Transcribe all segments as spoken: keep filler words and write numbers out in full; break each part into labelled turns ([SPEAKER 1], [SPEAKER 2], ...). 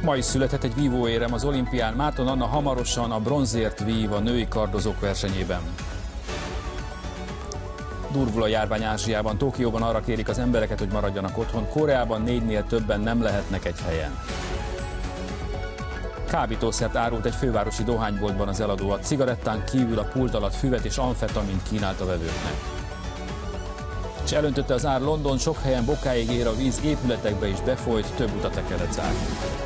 [SPEAKER 1] Ma is született egy vívóérem az olimpián. Márton Anna hamarosan a bronzért vív a női kardozók versenyében. Durvul a járvány Ázsiában. Tokióban arra kérik az embereket, hogy maradjanak otthon. Koreában négynél többen nem lehetnek egy helyen. Kábítószert árult egy fővárosi dohányboltban az eladó. A cigarettán kívül a pult alatt füvet és amfetamint kínált a vevőknek. És elöntötte az ár London, sok helyen bokáig ér a víz, épületekbe is befolyt, több utat le kellett zárni.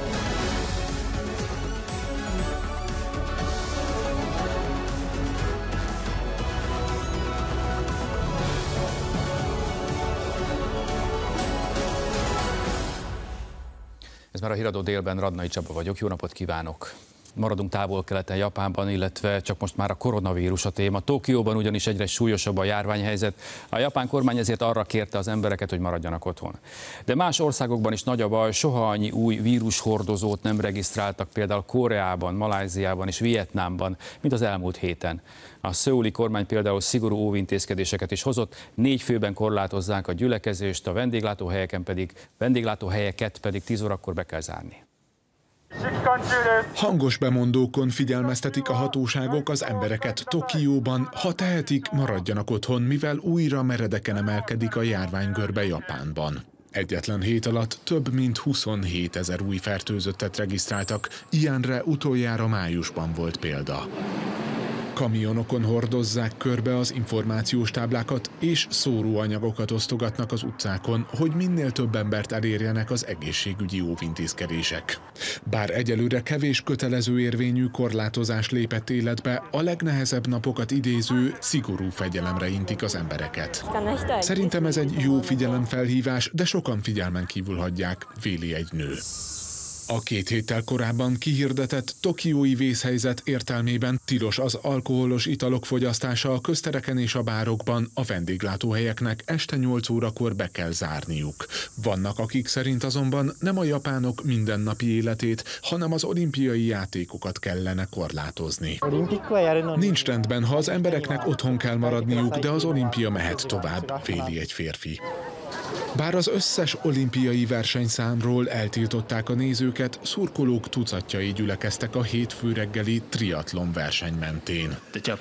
[SPEAKER 1] Ez már a Híradó délben, Radnai Csaba vagyok, jó napot kívánok! Maradunk távol-keleten, Japánban, illetve csak most már a koronavírus a téma. Tokióban ugyanis egyre súlyosabb a járványhelyzet. A japán kormány ezért arra kérte az embereket, hogy maradjanak otthon. De más országokban is nagy a baj, soha annyi új vírushordozót nem regisztráltak, például Koreában, Malajziában és Vietnámban, mint az elmúlt héten. A szöuli kormány például szigorú óvintézkedéseket is hozott, négy főben korlátozzák a gyülekezést, a vendéglátóhelyeken pedig, vendéglátóhelyeket pedig tíz órakor be kell zárni.
[SPEAKER 2] Hangos bemondókon figyelmeztetik a hatóságok az embereket Tokióban, ha tehetik, maradjanak otthon, mivel újra meredeken emelkedik a járványgörbe Japánban. Egyetlen hét alatt több mint huszonhétezer új fertőzöttet regisztráltak, ilyenre utoljára májusban volt példa. Kamionokon hordozzák körbe az információs táblákat, és szóróanyagokat osztogatnak az utcákon, hogy minél több embert elérjenek az egészségügyi óvintézkedések. Bár egyelőre kevés kötelező érvényű korlátozás lépett életbe, a legnehezebb napokat idéző, szigorú fegyelemre intik az embereket. Szerintem ez egy jó figyelemfelhívás, de sokan figyelmen kívül hagyják, véli egy nő. A két héttel korábban kihirdetett tokiói vészhelyzet értelmében tilos az alkoholos italok fogyasztása a köztereken és a bárokban, a vendéglátóhelyeknek este nyolc órakor be kell zárniuk. Vannak, akik szerint azonban nem a japánok mindennapi életét, hanem az olimpiai játékokat kellene korlátozni. Nincs rendben, ha az embereknek otthon kell maradniuk, de az olimpia mehet tovább, véli egy férfi. Bár az összes olimpiai versenyszámról eltiltották a nézőket, szurkolók tucatjai gyülekeztek a hétfő reggeli triatlon verseny mentén.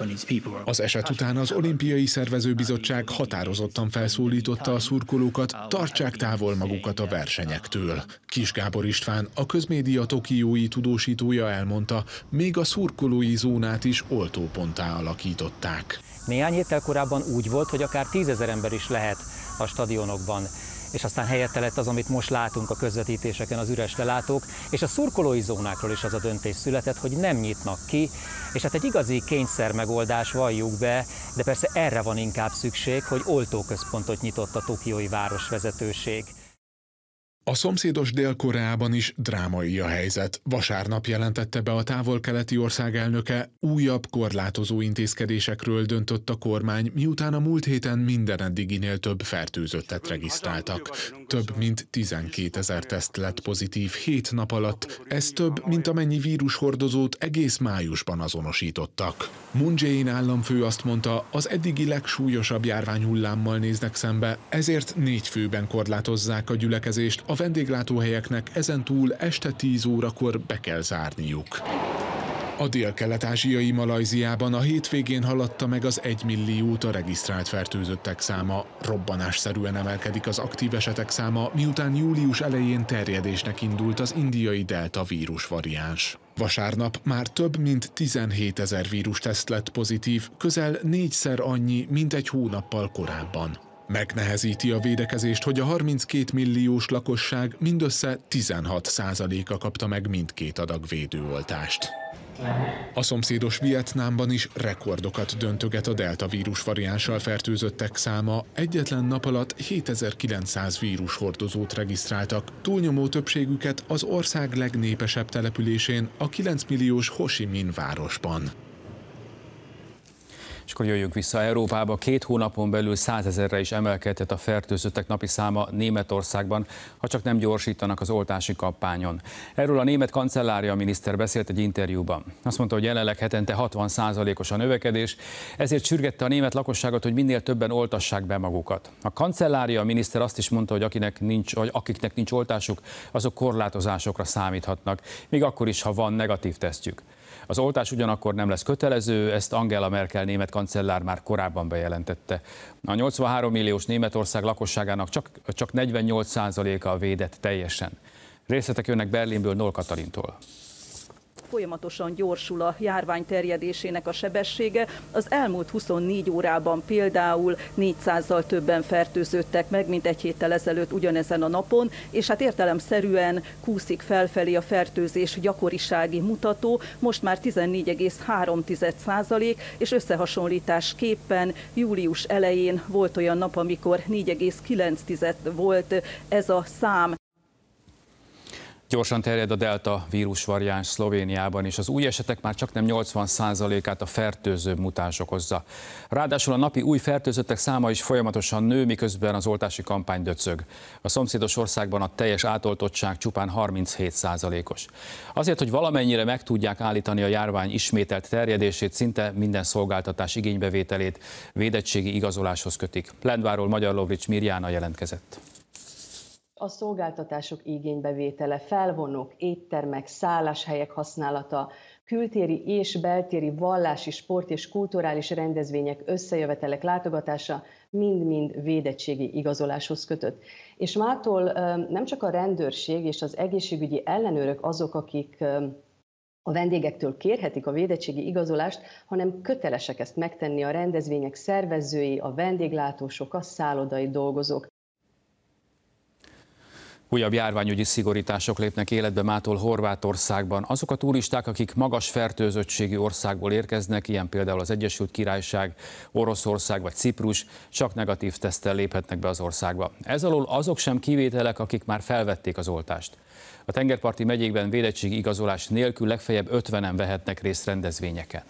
[SPEAKER 2] Az eset után az olimpiai szervezőbizottság határozottan felszólította a szurkolókat, tartsák távol magukat a versenyektől. Kis Gábor István, a közmédia tokiói tudósítója elmondta, még a szurkolói zónát is oltóponttá alakították.
[SPEAKER 3] Néhány héttel korábban úgy volt, hogy akár tízezer ember is lehet a stadionokban, és aztán helyette lett az, amit most látunk a közvetítéseken, az üres lelátók, és a szurkolói zónákról is az a döntés született, hogy nem nyitnak ki, és hát egy igazi kényszer megoldás, valljuk be, de persze erre van inkább szükség, hogy oltóközpontot nyitott a tokiói városvezetőség.
[SPEAKER 2] A szomszédos Dél-Koreában is drámai a helyzet. Vasárnap jelentette be a távol-keleti ország elnöke, újabb korlátozó intézkedésekről döntött a kormány, miután a múlt héten minden eddiginél több fertőzöttet regisztráltak. Több mint tizenkétezer teszt lett pozitív hét nap alatt, ez több, mint amennyi vírushordozót egész májusban azonosítottak. Moon Jae-in államfő azt mondta, az eddigi legsúlyosabb járványhullámmal néznek szembe, ezért négy főben korlátozzák a gyülekezést, a vendéglátóhelyeknek ezentúl este tíz órakor be kell zárniuk. A dél-kelet-ázsiai Malajziában a hétvégén haladta meg az egymilliót a regisztrált fertőzöttek száma. Robbanásszerűen emelkedik az aktív esetek száma, miután július elején terjedésnek indult az indiai delta vírus variáns. Vasárnap már több mint tizenhétezer vírusteszt lett pozitív, közel négyszer annyi, mint egy hónappal korábban. Megnehezíti a védekezést, hogy a harminckét milliós lakosság mindössze tizenhat százaléka kapta meg mindkét adag védőoltást. A szomszédos Vietnámban is rekordokat döntöget a delta vírus variánssal fertőzöttek száma. Egyetlen nap alatt hétezer-kilencszáz vírushordozót regisztráltak, túlnyomó többségüket az ország legnépesebb településén, a kilenc milliós Ho Chi Minh városban.
[SPEAKER 1] És akkor jöjjünk vissza Európába. Két hónapon belül százezerre is emelkedhet a fertőzöttek napi száma Németországban, ha csak nem gyorsítanak az oltási kampányon. Erről a német kancellária miniszter beszélt egy interjúban. Azt mondta, hogy jelenleg hetente hatvan százalékos a növekedés, ezért sürgette a német lakosságot, hogy minél többen oltassák be magukat. A kancellária miniszter azt is mondta, hogy akinek nincs, vagy akiknek nincs oltásuk, azok korlátozásokra számíthatnak, még akkor is, ha van negatív tesztjük. Az oltás ugyanakkor nem lesz kötelező, ezt Angela Merkel német kancellár már korábban bejelentette. A nyolcvanhárom milliós Németország lakosságának csak, csak negyvennyolc százaléka védett teljesen. Részletek jönnek Berlinből, Noll Katalintól.
[SPEAKER 4] Folyamatosan gyorsul a járvány terjedésének a sebessége. Az elmúlt huszonnégy órában például négyszázzal többen fertőződtek meg, mint egy héttel ezelőtt ugyanezen a napon, és hát értelemszerűen kúszik felfelé a fertőzés gyakorisági mutató, most már tizennégy egész három százalék, és összehasonlításképpen július elején volt olyan nap, amikor négy egész kilenc volt ez a szám.
[SPEAKER 1] Gyorsan terjed a delta vírusvariáns Szlovéniában, és az új esetek már csaknem nyolcvan százalékát a fertőző mutáns okozza. Ráadásul a napi új fertőzöttek száma is folyamatosan nő, miközben az oltási kampány döcög. A szomszédos országban a teljes átoltottság csupán harminchét százalékos. Azért, hogy valamennyire meg tudják állítani a járvány ismételt terjedését, szinte minden szolgáltatás igénybevételét védettségi igazoláshoz kötik. Lendváról Magyar Lovrics Mirjána jelentkezett.
[SPEAKER 5] A szolgáltatások igénybevétele, felvonók, éttermek, szálláshelyek használata, kültéri és beltéri vallási, sport és kulturális rendezvények, összejövetelek látogatása mind-mind védettségi igazoláshoz kötött. És mától nem csak a rendőrség és az egészségügyi ellenőrök azok, akik a vendégektől kérhetik a védettségi igazolást, hanem kötelesek ezt megtenni a rendezvények szervezői, a vendéglátósok, a szállodai dolgozók.
[SPEAKER 1] Újabb járványügyi szigorítások lépnek életbe mától Horvátországban. Azok a turisták, akik magas fertőzöttségű országból érkeznek, ilyen például az Egyesült Királyság, Oroszország vagy Ciprus, csak negatív teszttel léphetnek be az országba. Ez alól azok sem kivételek, akik már felvették az oltást. A tengerparti megyékben védettségi igazolás nélkül legfeljebb ötvenen vehetnek részt rendezvényeken.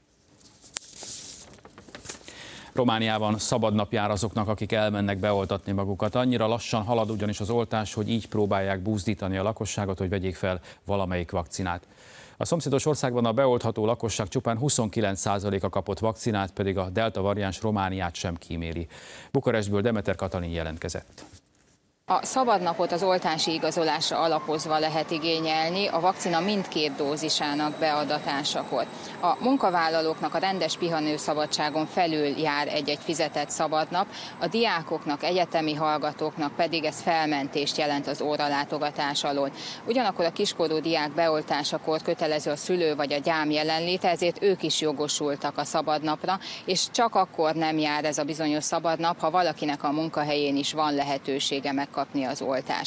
[SPEAKER 1] Romániában szabad jár azoknak, akik elmennek beoltatni magukat. Annyira lassan halad ugyanis az oltás, hogy így próbálják buzdítani a lakosságot, hogy vegyék fel valamelyik vakcinát. A szomszédos országban a beoltható lakosság csupán huszonkilenc százaléka kapott vakcinát, pedig a delta variáns Romániát sem kíméli. Bukarestből Demeter Katalin jelentkezett.
[SPEAKER 6] A szabadnapot az oltási igazolásra alapozva lehet igényelni a vakcina mindkét dózisának beadatásakor. A munkavállalóknak a rendes pihenőszabadságon felül jár egy-egy fizetett szabadnap, a diákoknak, egyetemi hallgatóknak pedig ez felmentést jelent az óralátogatás alól. Ugyanakkor a kiskorú diák beoltásakor kötelező a szülő vagy a gyám jelenléte, ezért ők is jogosultak a szabadnapra, és csak akkor nem jár ez a bizonyos szabadnap, ha valakinek a munkahelyén is van lehetősége meg kapni az oltást.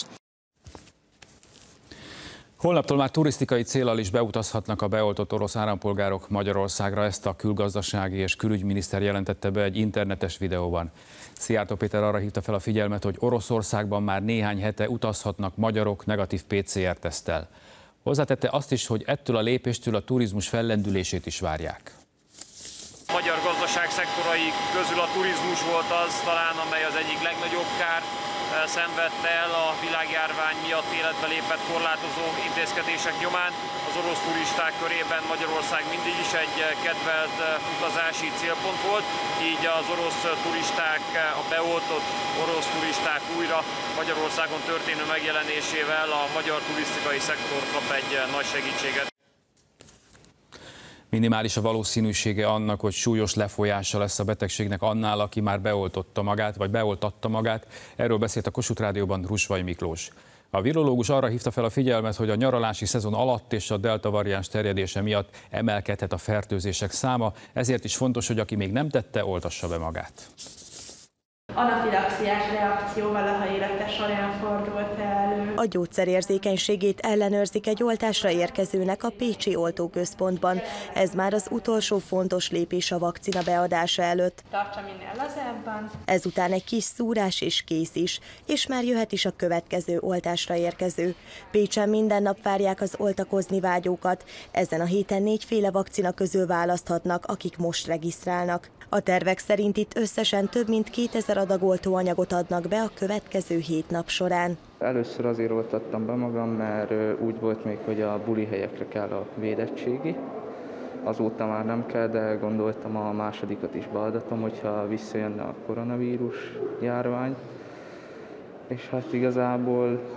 [SPEAKER 1] Holnaptól már turisztikai céllal is beutazhatnak a beoltott orosz állampolgárok Magyarországra, ezt a külgazdasági és külügyminiszter jelentette be egy internetes videóban. Szijjártó Péter arra hívta fel a figyelmet, hogy Oroszországban már néhány hete utazhatnak magyarok negatív pé cé er-teszttel. Hozzátette azt is, hogy ettől a lépéstől a turizmus fellendülését is várják.
[SPEAKER 7] A magyar gazdaság szektorai közül a turizmus volt az talán, amely az egyik legnagyobb kárt szenvedte el a világjárvány miatt életbe lépett korlátozó intézkedések nyomán. Az orosz turisták körében Magyarország mindig is egy kedvelt utazási célpont volt, így az orosz turisták, a beoltott orosz turisták újra Magyarországon történő megjelenésével a magyar turisztikai szektor kap egy nagy segítséget.
[SPEAKER 1] Minimális a valószínűsége annak, hogy súlyos lefolyása lesz a betegségnek annál, aki már beoltotta magát, vagy beoltatta magát. Erről beszélt a Kossuth Rádióban Rusvay Miklós. A virológus arra hívta fel a figyelmet, hogy a nyaralási szezon alatt és a delta variáns terjedése miatt emelkedhet a fertőzések száma, ezért is fontos, hogy aki még nem tette, oltassa be magát.
[SPEAKER 8] Anafilaxiás reakció valaha élete során fordult elő.
[SPEAKER 9] A gyógyszerérzékenységét ellenőrzik egy oltásra érkezőnek a pécsi oltóközpontban. Ez már az utolsó fontos lépés a vakcina beadása előtt.
[SPEAKER 8] Tartsa minél lazábban.
[SPEAKER 9] Ezután egy kis szúrás és kész is, és már jöhet is a következő oltásra érkező. Pécsen minden nap várják az oltakozni vágyókat. Ezen a héten négyféle vakcina közül választhatnak, akik most regisztrálnak. A tervek szerint itt összesen több mint kétezer adag oltóanyagot adnak be a következő hét nap során.
[SPEAKER 10] Először azért oltattam be magam, mert úgy volt még, hogy a buli helyekre kell a védettségi. Azóta már nem kell, de gondoltam a másodikat is beadatom, hogyha visszajönne a koronavírus járvány. És hát igazából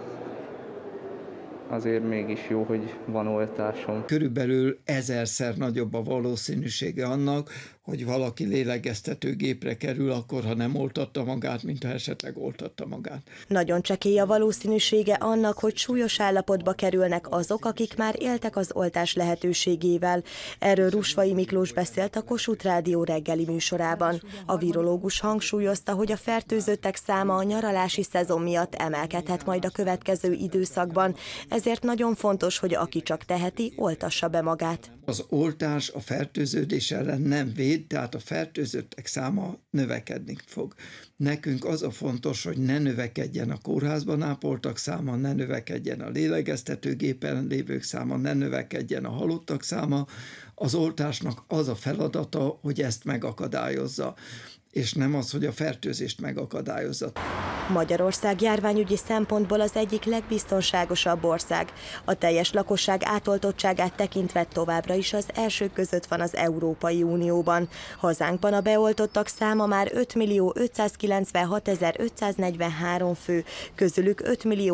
[SPEAKER 10] azért mégis jó, hogy van oltásom.
[SPEAKER 11] Körülbelül ezerszer nagyobb a valószínűsége annak, hogy valaki lélegeztetőgépre kerül, akkor, ha nem oltatta magát, mint ha esetleg oltatta magát.
[SPEAKER 9] Nagyon csekély a valószínűsége annak, hogy súlyos állapotba kerülnek azok, akik már éltek az oltás lehetőségével. Erről Rusvai Miklós beszélt a Kossuth Rádió reggeli műsorában. A virológus hangsúlyozta, hogy a fertőzöttek száma a nyaralási szezon miatt emelkedhet majd a következő időszakban, ezért nagyon fontos, hogy aki csak teheti, oltassa be magát.
[SPEAKER 11] Az oltás a fertőződés ellen nem véd, tehát a fertőzöttek száma növekedni fog. Nekünk az a fontos, hogy ne növekedjen a kórházban ápoltak száma, ne növekedjen a lélegeztetőgépen lévők száma, ne növekedjen a halottak száma. Az oltásnak az a feladata, hogy ezt megakadályozza, és nem az, hogy a fertőzést megakadályozza.
[SPEAKER 9] Magyarország járványügyi szempontból az egyik legbiztonságosabb ország. A teljes lakosság átoltottságát tekintve továbbra is az elsők között van az Európai Unióban. Hazánkban a beoltottak száma már öt millió ötszázkilencvenhatezer-ötszáznegyvenhárom fő, közülük öt millió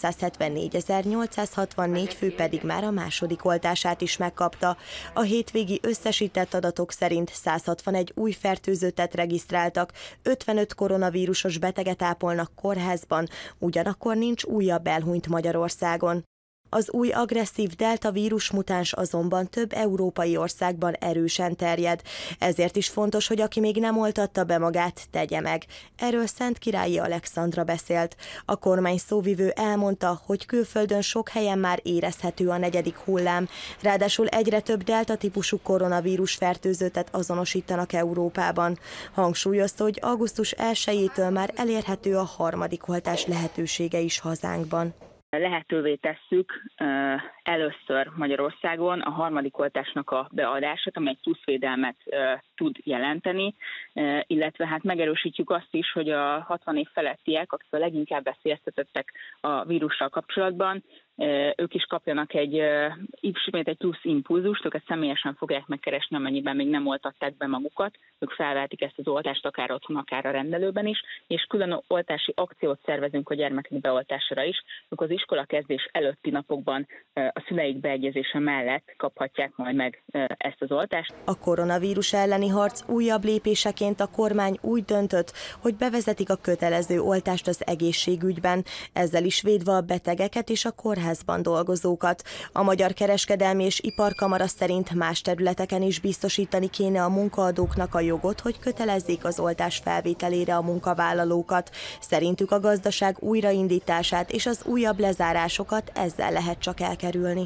[SPEAKER 9] háromszázhetvennégy-ezer-nyolcszázhatvannégy fő pedig már a második oltását is megkapta. A hétvégi összesített adatok szerint száz hatvanegy új fertőzöttet regisztráltak, ötvenöt koronavírusos beteget ápolnak kórházban, ugyanakkor nincs újabb elhunyt Magyarországon. Az új agresszív delta vírusmutáns azonban több európai országban erősen terjed. Ezért is fontos, hogy aki még nem oltatta be magát, tegye meg. Erről Szentkirályi Alexandra beszélt. A kormány szóvivő elmondta, hogy külföldön sok helyen már érezhető a negyedik hullám. Ráadásul egyre több delta típusú koronavírus fertőzöttet azonosítanak Európában. Hangsúlyozta, hogy augusztus elsejétől már elérhető a harmadik oltás lehetősége is hazánkban.
[SPEAKER 12] Lehetővé tesszük először Magyarországon a harmadik oltásnak a beadását, amely egy plusz védelmet tud jelenteni, illetve hát megerősítjük azt is, hogy a hatvan év felettiek, akik a leginkább veszélyeztetettek a vírussal kapcsolatban, ők is kapjanak egy, ismét egy plusz impulzust, őket személyesen fogják megkeresni, amennyiben még nem oltatták be magukat, ők felvehetik ezt az oltást akár otthon, akár a rendelőben is, és külön oltási akciót szervezünk a gyermekek beoltására is, ők az iskola kezdés előtti napokban a szüleik beegyezése mellett kaphatják majd meg ezt az oltást.
[SPEAKER 9] A koronavírus elleni harc újabb lépéseként a kormány úgy döntött, hogy bevezetik a kötelező oltást az egészségügyben, ezzel is védve a betegeket és a kórházban dolgozókat. A Magyar Kereskedelmi és Iparkamara szerint más területeken is biztosítani kéne a munkaadóknak a jogot, hogy kötelezzék az oltás felvételére a munkavállalókat. Szerintük a gazdaság újraindítását és az újabb lezárásokat ezzel lehet csak elkerülni.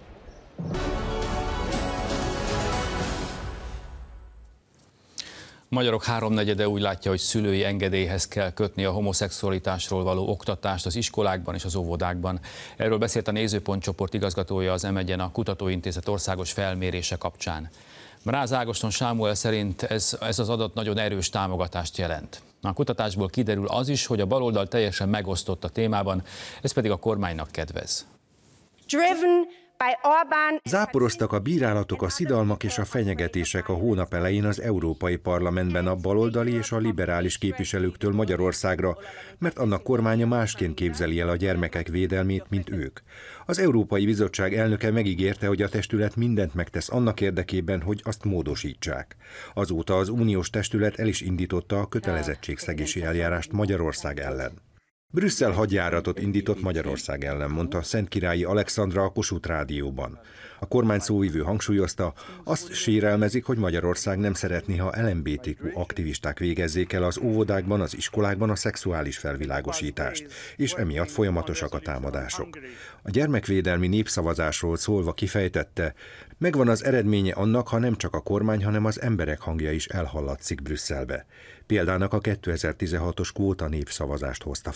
[SPEAKER 1] Magyarok háromnegyede úgy látja, hogy szülői engedélyhez kell kötni a homoszexualitásról való oktatást az iskolákban és az óvodákban. Erről beszélt a Nézőpont csoport igazgatója az em egyen a Kutatóintézet országos felmérése kapcsán. Mráz Ágoston Sámuel szerint ez, ez az adat nagyon erős támogatást jelent. A kutatásból kiderül az is, hogy a baloldal teljesen megosztott a témában, ez pedig a kormánynak kedvez.
[SPEAKER 13] Záporoztak a bírálatok, a szidalmak és a fenyegetések a hónap elején az Európai Parlamentben a baloldali és a liberális képviselőktől Magyarországra, mert annak kormánya másként képzeli el a gyermekek védelmét, mint ők. Az Európai Bizottság elnöke megígérte, hogy a testület mindent megtesz annak érdekében, hogy azt módosítsák. Azóta az uniós testület el is indította a kötelezettségszegési eljárást Magyarország ellen. Brüsszel hadjáratot indított Magyarország ellen, mondta Szentkirályi Alexandra a Kossuth Rádióban. A kormány szóvivő hangsúlyozta, azt sérelmezik, hogy Magyarország nem szeretné, ha el em bé té kú aktivisták végezzék el az óvodákban, az iskolákban a szexuális felvilágosítást, és emiatt folyamatosak a támadások. A gyermekvédelmi népszavazásról szólva kifejtette, megvan az eredménye annak, ha nem csak a kormány, hanem az emberek hangja is elhallatszik Brüsszelbe. Példának a kétezer-tizenhatos kvóta népszavazást hozta fel.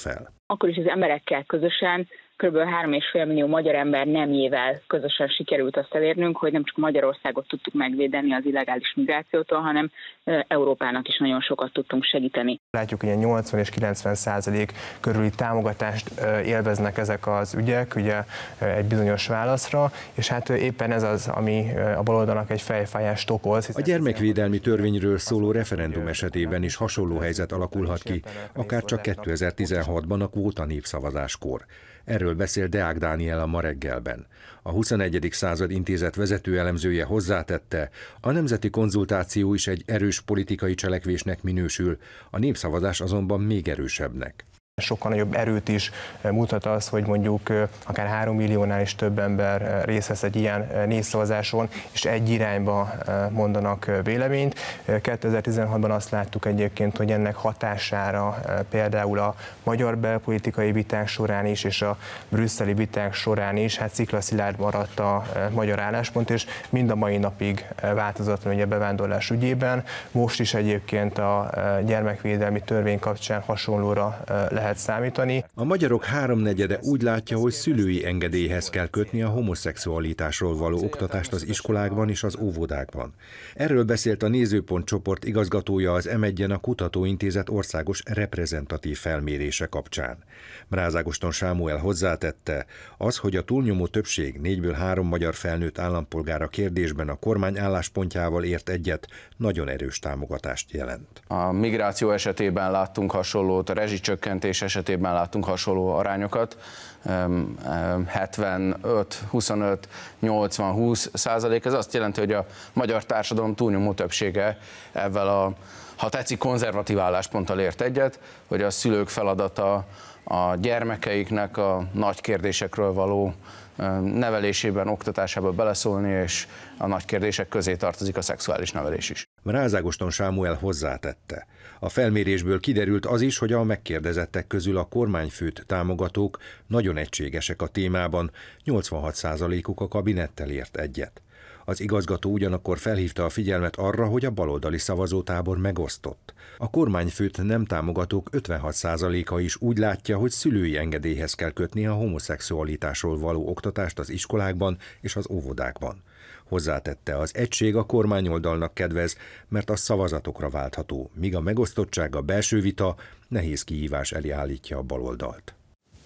[SPEAKER 12] akkor is az emberekkel közösen, kb. három és fél millió magyar ember nemjével közösen sikerült azt elérnünk, hogy nem csak Magyarországot tudtuk megvédeni az illegális migrációtól, hanem Európának is nagyon sokat tudtunk segíteni.
[SPEAKER 14] Látjuk, hogy nyolcvan és kilencven százalék körüli támogatást élveznek ezek az ügyek, ugye egy bizonyos válaszra, és hát éppen ez az, ami a baloldalnak egy fejfájást okoz.
[SPEAKER 13] A gyermekvédelmi törvényről szóló referendum esetében is hasonló helyzet alakulhat ki, akár csak kétezer-tizenhatban a kvóta népszavazáskor. Erről beszél Deák Dániel ma reggelben. A huszonegyedik század intézet vezető elemzője hozzátette, a nemzeti konzultáció is egy erős politikai cselekvésnek minősül, a népszavazás azonban még erősebbnek.
[SPEAKER 14] Sokkal nagyobb erőt is mutat az, hogy mondjuk akár három milliónál is több ember részt vesz egy ilyen népszavazáson, és egy irányba mondanak véleményt. kétezer-tizenhatban azt láttuk egyébként, hogy ennek hatására például a magyar belpolitikai viták során is, és a brüsszeli viták során is, hát sziklaszilárd maradt a magyar álláspont, és mind a mai napig változatlan a bevándorlás ügyében. Most is egyébként a gyermekvédelmi törvény kapcsán hasonlóra lehet lehet számítani.
[SPEAKER 13] A magyarok háromnegyede úgy látja, hogy szülői engedélyhez kell kötni a homoszexualitásról való oktatást az iskolákban és az óvodákban. Erről beszélt a Nézőpont csoport igazgatója az em egyen a Kutatóintézet országos reprezentatív felmérése kapcsán. Mráz Ágoston Sámuel hozzátette, az, hogy a túlnyomó többség négyből három magyar felnőtt állampolgára kérdésben a kormány álláspontjával ért egyet, nagyon erős támogatást jelent.
[SPEAKER 15] A migráció esetében láttunk hasonlót, a rezsicsökkentés esetében láttunk hasonló arányokat, hetvenöt, huszonöt, nyolcvan, húsz százalék. Ez azt jelenti, hogy a magyar társadalom túlnyomó többsége ezzel a, ha tetszik, konzervatív állásponttal ért egyet, hogy a szülők feladata a gyermekeiknek a nagy kérdésekről való nevelésében, oktatásában beleszólni, és a nagy kérdések közé tartozik a szexuális nevelés is.
[SPEAKER 13] Mráz Ágoston Sámuel hozzátette. A felmérésből kiderült az is, hogy a megkérdezettek közül a kormányfőt támogatók nagyon egységesek a témában, nyolcvanhat százalékuk a kabinettel ért egyet. Az igazgató ugyanakkor felhívta a figyelmet arra, hogy a baloldali szavazótábor megosztott. A kormányfőt nem támogatók ötvenhat százaléka is úgy látja, hogy szülői engedélyhez kell kötni a homoszexualitásról való oktatást az iskolákban és az óvodákban. Hozzátette, az egység a kormányoldalnak kedvez, mert a szavazatokra váltható, míg a megosztottság, a belső vita nehéz kihívás elé állítja a baloldalt.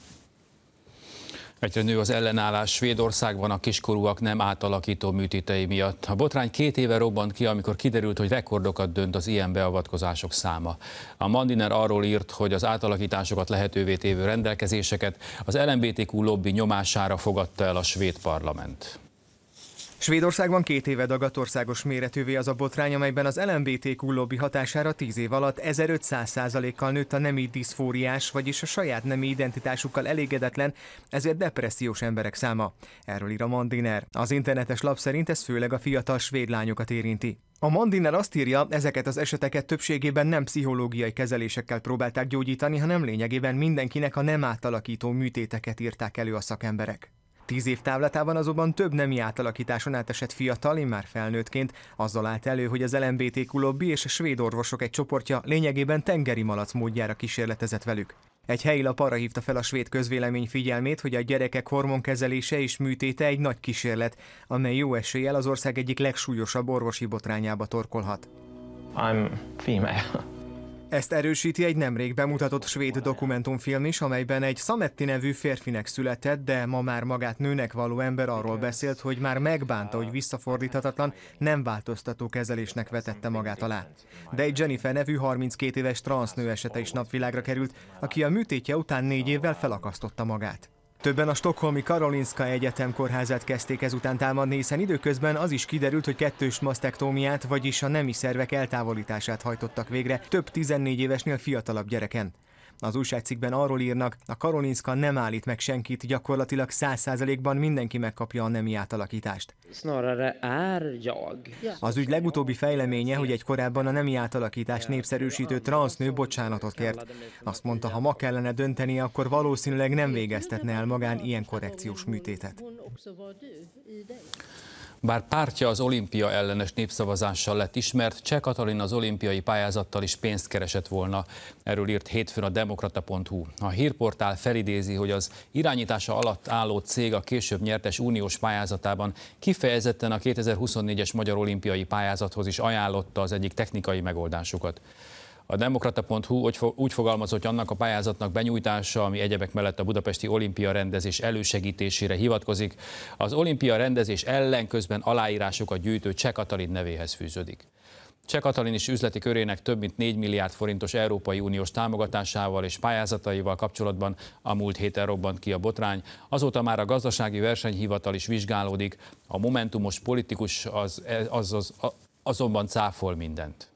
[SPEAKER 1] Egyre nő az ellenállás Svédországban a kiskorúak nem átalakító műtétei miatt. A botrány két éve robbant ki, amikor kiderült, hogy rekordokat dönt az ilyen beavatkozások száma. A Mandiner arról írt, hogy az átalakításokat lehetővé tévő rendelkezéseket az el em bé té kú lobby nyomására fogadta el a svéd parlament.
[SPEAKER 16] Svédországban két éve dagadt országos méretűvé az a botrány, amelyben az el em bé té kú lobby hatására tíz év alatt ezerötszáz százalékkal nőtt a nemi diszfóriás, vagyis a saját nemi identitásukkal elégedetlen, ezért depressziós emberek száma. Erről ír a Mandiner. Az internetes lap szerint ez főleg a fiatal svéd lányokat érinti. A Mandiner azt írja, ezeket az eseteket többségében nem pszichológiai kezelésekkel próbálták gyógyítani, hanem lényegében mindenkinek a nem átalakító műtéteket írták elő a szakemberek. Tíz év távlatában azonban több nemi átalakításon átesett fiatal, immár felnőttként azzal állt elő, hogy az el em bé té kú lobby és a svéd orvosok egy csoportja lényegében tengeri malac módjára kísérletezett velük. Egy helyi lap arra hívta fel a svéd közvélemény figyelmét, hogy a gyerekek hormonkezelése és műtéte egy nagy kísérlet, amely jó eséllyel az ország egyik legsúlyosabb orvosi botrányába torkolhat.
[SPEAKER 14] I'm female.
[SPEAKER 16] Ezt erősíti egy nemrég bemutatott svéd dokumentumfilm is, amelyben egy Sametti nevű férfinek született, de ma már magát nőnek való ember arról beszélt, hogy már megbánta, hogy visszafordíthatatlan, nem változtató kezelésnek vetette magát alá. De egy Jennifer nevű harminckét éves transznő esete is napvilágra került, aki a műtétje után négy évvel felakasztotta magát. Többen a stockholmi Karolinska Egyetem kórházát kezdték ezután támadni, hiszen időközben az is kiderült, hogy kettős masztektómiát, vagyis a nemi szervek eltávolítását hajtottak végre több tizennégy évesnél fiatalabb gyereken. Az újságcikkben arról írnak, a Karolinska nem állít meg senkit, gyakorlatilag száz százalékban mindenki megkapja a nemi átalakítást. Az ügy legutóbbi fejleménye, hogy egy korábban a nemi átalakítást népszerűsítő transznő bocsánatot kért. Azt mondta, ha ma kellene dönteni, akkor valószínűleg nem végeztetne el magán ilyen korrekciós műtétet.
[SPEAKER 1] Bár pártja az olimpia ellenes népszavazással lett ismert, Cseh Katalin az olimpiai pályázattal is pénzt keresett volna. Erről írt hétfőn a demokrata pont hu. A hírportál felidézi, hogy az irányítása alatt álló cég a később nyertes uniós pályázatában kifejezetten a kétezer-huszonnégyes magyar olimpiai pályázathoz is ajánlotta az egyik technikai megoldásokat. A demokrata pont hu úgy fogalmazott, hogy annak a pályázatnak benyújtása, ami egyebek mellett a budapesti olimpia rendezés elősegítésére hivatkozik, az olimpia rendezés ellen közben aláírásokat gyűjtő Cseh Katalin nevéhez fűződik. Cseh Katalin is üzleti körének több mint négy milliárd forintos Európai Uniós támogatásával és pályázataival kapcsolatban a múlt héten robbant ki a botrány. Azóta már a gazdasági versenyhivatal is vizsgálódik, a momentumos politikus az, az, az, az, azonban cáfol mindent.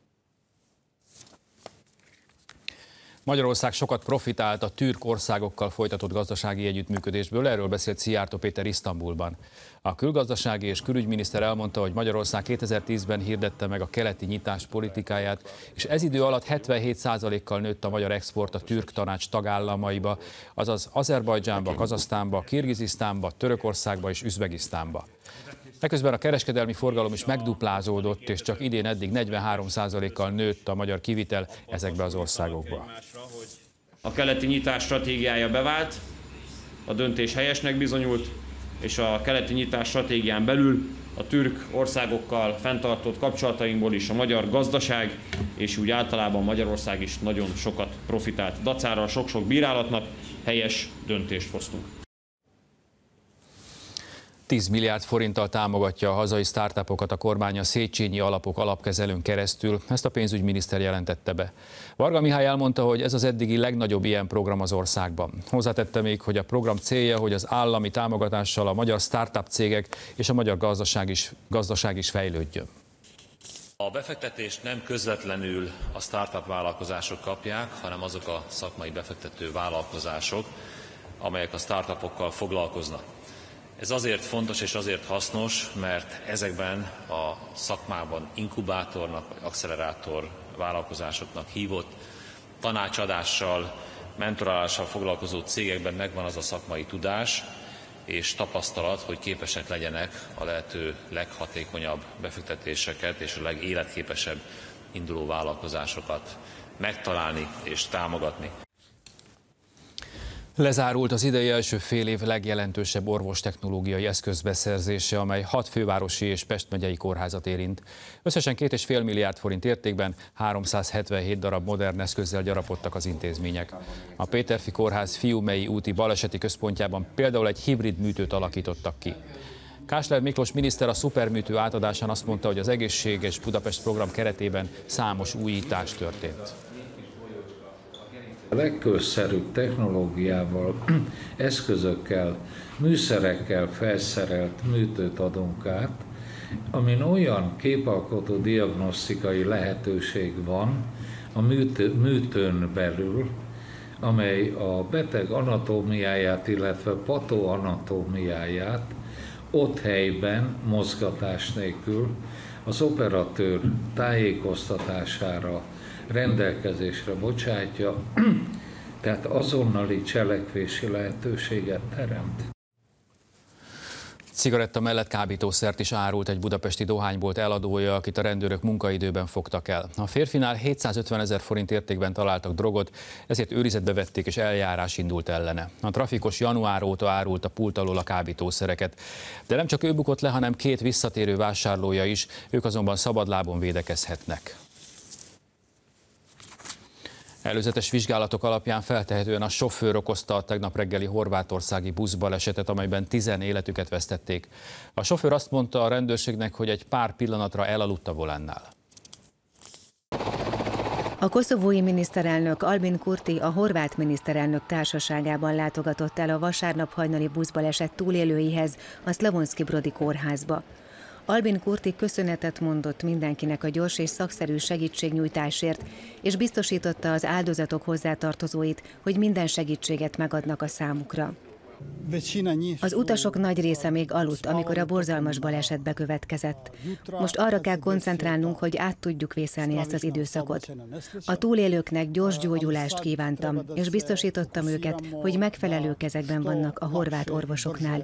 [SPEAKER 1] Magyarország sokat profitált a türk országokkal folytatott gazdasági együttműködésből, erről beszélt Szijjártó Péter Isztambulban. A külgazdasági és külügyminiszter elmondta, hogy Magyarország kétezer-tízben hirdette meg a keleti nyitás politikáját, és ez idő alatt hetvenhét százalékkal nőtt a magyar export a türk tanács tagállamaiba, azaz Azerbajdzsánba, Kazahsztánba, Kirgizisztánba, Törökországba és Üzbegisztánba. Eközben a kereskedelmi forgalom is megduplázódott, és csak idén eddig negyvenhárom százalékkal nőtt a magyar kivitel ezekbe az országokba.
[SPEAKER 7] A keleti nyitás stratégiája bevált, a döntés helyesnek bizonyult, és a keleti nyitás stratégián belül a türk országokkal fenntartott kapcsolatainkból is a magyar gazdaság, és úgy általában Magyarország is nagyon sokat profitált. Dacára sok-sok bírálatnak helyes döntést hoztunk.
[SPEAKER 1] tíz milliárd forinttal támogatja a hazai startupokat a kormány a Széchenyi Alapok alapkezelőn keresztül, ezt a pénzügyminiszter jelentette be. Varga Mihály elmondta, hogy ez az eddigi legnagyobb ilyen program az országban. Hozzátette még, hogy a program célja, hogy az állami támogatással a magyar startup cégek és a magyar gazdaság is, gazdaság is fejlődjön.
[SPEAKER 17] A befektetést nem közvetlenül a startup vállalkozások kapják, hanem azok a szakmai befektető vállalkozások, amelyek a startupokkal foglalkoznak. Ez azért fontos és azért hasznos, mert ezekben a szakmában inkubátornak vagy accelerátor vállalkozásoknak hívott tanácsadással, mentorálással foglalkozó cégekben megvan az a szakmai tudás és tapasztalat, hogy képesek legyenek a lehető leghatékonyabb befektetéseket és a legéletképesebb induló vállalkozásokat megtalálni és támogatni.
[SPEAKER 1] Lezárult az idei első fél év legjelentősebb orvostechnológiai eszközbeszerzése, amely hat fővárosi és Pest megyei kórházat érint. Összesen két és fél milliárd forint értékben háromszázhetvenhét darab modern eszközzel gyarapodtak az intézmények. A Péterfi Kórház Fiumei úti baleseti központjában például egy hibrid műtőt alakítottak ki. Kásler Miklós miniszter a szuperműtő átadásán azt mondta, hogy az Egészséges Budapest program keretében számos újítás történt.
[SPEAKER 18] A legközszerűbb technológiával, eszközökkel, műszerekkel felszerelt műtőt adunk át, amin olyan képalkotó diagnosztikai lehetőség van a műtő, műtőn belül, amely a beteg anatómiáját, illetve patoanatómiáját ott helyben, mozgatás nélkül az operatőr tájékoztatására rendelkezésre bocsátja, tehát azonnali cselekvési lehetőséget teremt.
[SPEAKER 1] Cigaretta mellett kábítószert is árult egy budapesti dohánybolt eladója, akit a rendőrök munkaidőben fogtak el. A férfinál hétszázötven ezer forint értékben találtak drogot, ezért őrizetbe vették és eljárás indult ellene. A trafikos január óta árult a pult alól a kábítószereket. De nem csak ő bukott le, hanem két visszatérő vásárlója is, ők azonban szabadlábon védekezhetnek. Előzetes vizsgálatok alapján feltehetően a sofőr okozta a tegnap reggeli horvátországi buszbalesetet, amelyben tizen életüket vesztették. A sofőr azt mondta a rendőrségnek, hogy egy pár pillanatra elaludt a volánnál.
[SPEAKER 19] A koszovói miniszterelnök Albin Kurti a horvát miniszterelnök társaságában látogatott el a vasárnap hajnali buszbaleset túlélőihez, a Slavonski Brodi kórházba. Albin Kurti köszönetet mondott mindenkinek a gyors és szakszerű segítségnyújtásért, és biztosította az áldozatok hozzátartozóit, hogy minden segítséget megadnak a számukra. Az utasok nagy része még aludt, amikor a borzalmas baleset bekövetkezett. Most arra kell koncentrálnunk, hogy át tudjuk vészelni ezt az időszakot. A túlélőknek gyors gyógyulást kívántam, és biztosítottam őket, hogy megfelelő kezekben vannak a horvát orvosoknál.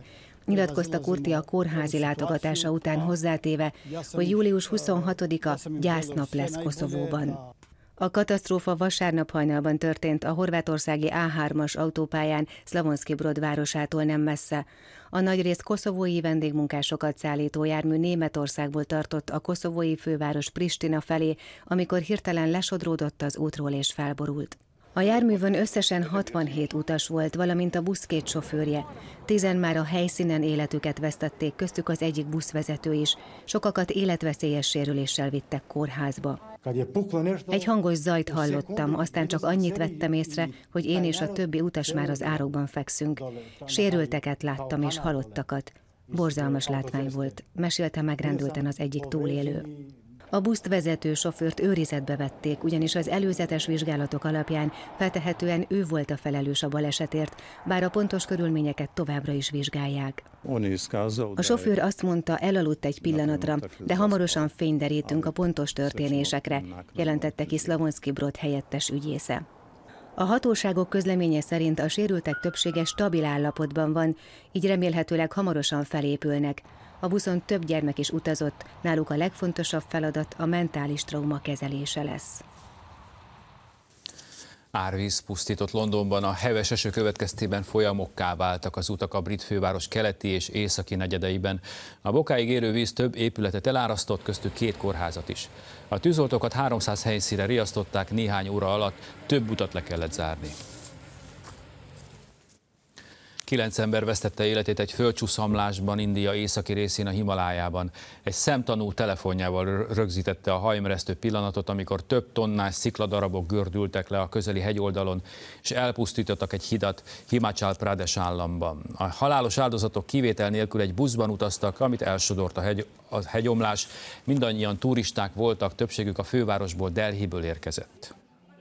[SPEAKER 19] nyilatkozta Kurti a kórházi látogatása után hozzátéve, hogy július huszonhatodika gyásznap lesz Koszovóban. A katasztrófa vasárnap hajnalban történt a horvátországi á hármas autópályán Slavonski Brod városától nem messze. A nagyrészt koszovói vendégmunkásokat szállító jármű Németországból tartott a koszovói főváros Pristina felé, amikor hirtelen lesodródott az útról és felborult. A járművön összesen hatvanhét utas volt, valamint a busz két sofőrje. Tizen már a helyszínen életüket vesztették, köztük az egyik buszvezető is. Sokakat életveszélyes sérüléssel vittek kórházba. Egy hangos zajt hallottam, aztán csak annyit vettem észre, hogy én és a többi utas már az árokban fekszünk. Sérülteket láttam és halottakat. Borzalmas látvány volt, mesélte megrendülten az egyik túlélő. A buszt vezető sofőrt őrizetbe vették, ugyanis az előzetes vizsgálatok alapján feltehetően ő volt a felelős a balesetért, bár a pontos körülményeket továbbra is vizsgálják. A sofőr azt mondta, elaludt egy pillanatra, de hamarosan fényderítünk a pontos történésekre, jelentette ki Slavonski Brod helyettes ügyésze. A hatóságok közleménye szerint a sérültek többsége stabil állapotban van, így remélhetőleg hamarosan felépülnek. A buszon több gyermek is utazott, náluk a legfontosabb feladat a mentális trauma kezelése lesz.
[SPEAKER 1] Árvíz pusztított Londonban, a heves eső következtében folyamokká váltak az utak a brit főváros keleti és északi negyedeiben. A bokáig érő víz több épületet elárasztott, köztük két kórházat is. A tűzoltókat háromszáz helyszínre riasztották, néhány óra alatt több utat le kellett zárni. Kilenc ember vesztette életét egy földcsúszamlásban India északi részén a Himalájában. Egy szemtanú telefonjával rögzítette a hajmeresztő pillanatot, amikor több tonnás szikladarabok gördültek le a közeli hegyoldalon, és elpusztítottak egy hidat Himachal Pradesh államban. A halálos áldozatok kivétel nélkül egy buszban utaztak, amit elsodort a, hegy, a hegyomlás. Mindannyian turisták voltak, többségük a fővárosból, Delhiből érkezett.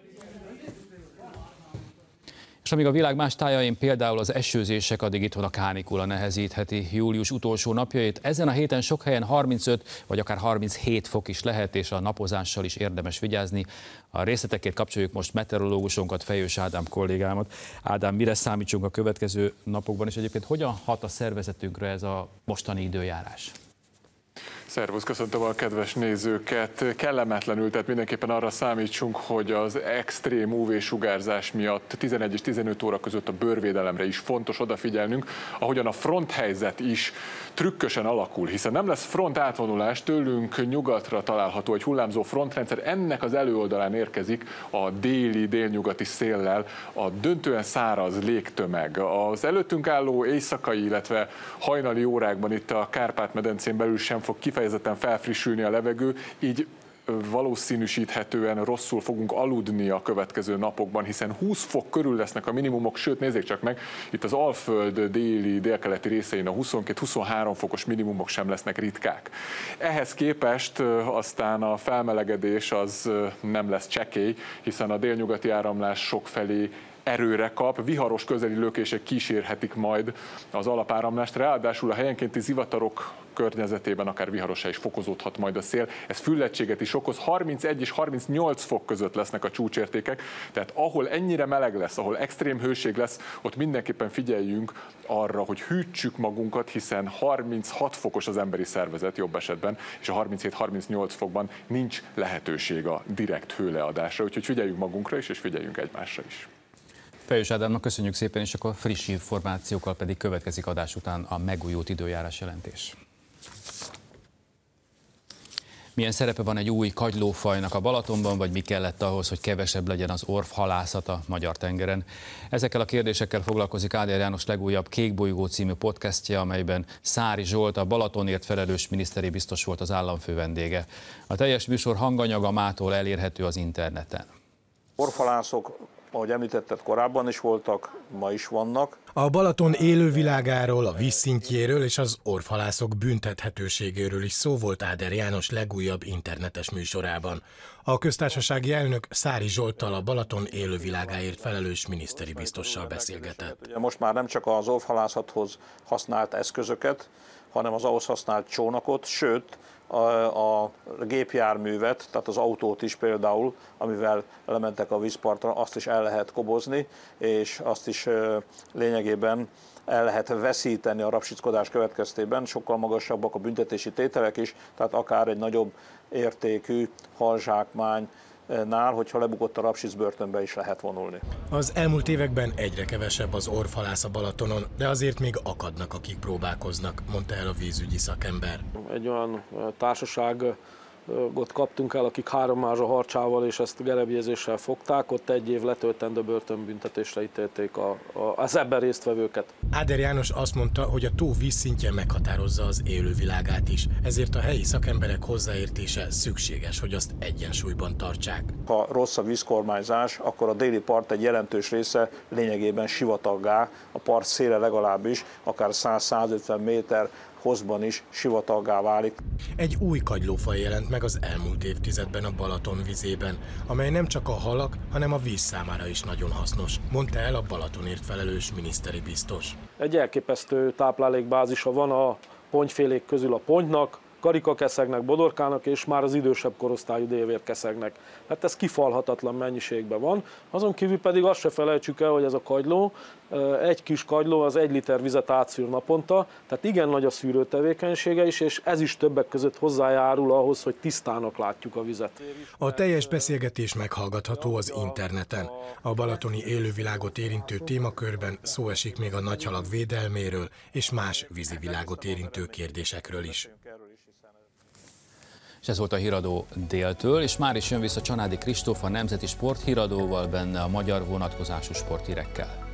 [SPEAKER 1] És amíg a világ más tájain például az esőzések, addig itthon a kánikula nehezítheti július utolsó napjait. Ezen a héten sok helyen harmincöt vagy akár harminchét fok is lehet, és a napozással is érdemes vigyázni. A részletekért kapcsoljuk most meteorológusunkat, Fejős Ádám kollégámat. Ádám, mire számítsunk a következő napokban, és egyébként hogyan hat a szervezetünkre ez a mostani időjárás?
[SPEAKER 20] Szervusz, köszöntöm a kedves nézőket. Kellemetlenül, tehát mindenképpen arra számítsunk, hogy az extrém ú vé-sugárzás miatt tizenegy és tizenöt óra között a bőrvédelemre is fontos odafigyelnünk, ahogyan a fronthelyzet is trükkösen alakul, hiszen nem lesz front átvonulás, tőlünk nyugatra található egy hullámzó frontrendszer, ennek az előoldalán érkezik a déli, délnyugati széllel a döntően száraz légtömeg. Az előttünk álló éjszakai, illetve hajnali órákban itt a Kárpát-medencén belül sem fog kifejezetten felfrissülni a levegő, így valószínűsíthetően rosszul fogunk aludni a következő napokban, hiszen húsz fok körül lesznek a minimumok, sőt nézzék csak meg, itt az Alföld déli, délkeleti részein a huszonkettő-huszonhárom fokos minimumok sem lesznek ritkák. Ehhez képest aztán a felmelegedés az nem lesz csekély, hiszen a délnyugati áramlás sokfelé erőre kap, viharos közeli lökések kísérhetik majd az alapáramlást, ráadásul a helyenkénti zivatarok környezetében akár viharosá is fokozódhat majd a szél. Ez füllettséget is okoz, harmincegy és harmincnyolc fok között lesznek a csúcsértékek, tehát ahol ennyire meleg lesz, ahol extrém hőség lesz, ott mindenképpen figyeljünk arra, hogy hűtsük magunkat, hiszen harminchat fokos az emberi szervezet jobb esetben, és a harminchét-harmincnyolc fokban nincs lehetőség a direkt hőleadásra, úgyhogy figyeljünk magunkra is, és figyeljünk egymásra is.
[SPEAKER 1] Fejős Ádámnak köszönjük szépen, és akkor friss információkkal pedig következik adás után a megújult időjárás jelentés. Milyen szerepe van egy új kagylófajnak a Balatonban, vagy mi kellett ahhoz, hogy kevesebb legyen az orvhalászat a Magyar-tengeren? Ezekkel a kérdésekkel foglalkozik Áder János legújabb Kékbolygó című podcastja, amelyben Szári Zsolt, a Balatonért felelős miniszteri biztos volt az államfő vendége. A teljes műsor hanganyaga mától elérhető az interneten.
[SPEAKER 21] Orvhalászok, ahogy említetted, korábban is voltak, ma is vannak.
[SPEAKER 22] A Balaton élővilágáról, a vízszintjéről és az orvhalászok büntethetőségéről is szó volt Áder János legújabb internetes műsorában. A köztársasági elnök Szári Zsolttal, a Balaton élővilágáért felelős miniszteri biztossal beszélgetett.
[SPEAKER 21] Ugye most már nem csak az orvhalászathoz használt eszközöket, hanem az ahhoz használt csónakot, sőt, a, a gépjárművet, tehát az autót is például, amivel lementek a vízpartra, azt is el lehet kobozni, és azt is lényegében el lehet veszíteni a rapsickodás következtében, sokkal magasabbak a büntetési tételek is, tehát akár egy nagyobb értékű halzsákmánynál, hogyha lebukott a rapsic, börtönbe is lehet vonulni.
[SPEAKER 22] Az elmúlt években egyre kevesebb az orvhalász a Balatonon, de azért még akadnak, akik próbálkoznak, mondta el a vízügyi szakember.
[SPEAKER 2] Egy olyan társaság ott kaptunk el, akik három mázsa harcsával és ezt gerebjézéssel fogták, ott egy év letöltendő börtönbüntetésre ítélték a, a, az ebben résztvevőket.
[SPEAKER 22] Áder János azt mondta, hogy a tó vízszintje meghatározza az élővilágát is, ezért a helyi szakemberek hozzáértése szükséges, hogy azt egyensúlyban tartsák.
[SPEAKER 21] Ha rossz a vízkormányzás, akkor a déli part egy jelentős része lényegében sivataggá, a part széle legalábbis akár száz-százötven méter hosszban is sivataggá válik.
[SPEAKER 22] Egy új kagylófaj jelent meg az elmúlt évtizedben a Balaton vizében, amely nem csak a halak, hanem a víz számára is nagyon hasznos, mondta el a Balatonért felelős miniszteri biztos.
[SPEAKER 2] Egy elképesztő táplálékbázisa van a pontyfélék közül a pontynak, karikakeszegnek, bodorkának és már az idősebb korosztályú dévérkeszegnek. Hát ez kifalhatatlan mennyiségben van. Azon kívül pedig azt se felejtsük el, hogy ez a kagyló, egy kis kagyló az egy liter vizet átszűr naponta, tehát igen nagy a szűrő tevékenysége is, és ez is többek között hozzájárul ahhoz, hogy tisztának látjuk a vizet.
[SPEAKER 22] A teljes beszélgetés meghallgatható az interneten. A balatoni élővilágot érintő témakörben szó esik még a nagyhalak védelméről és más vízivilágot érintő kérdésekről is.
[SPEAKER 1] És ez volt a híradó déltől, és már is jön vissza Csanádi Kristóf, a Nemzeti Sporthíradóval, benne a magyar vonatkozású sporthírekkel.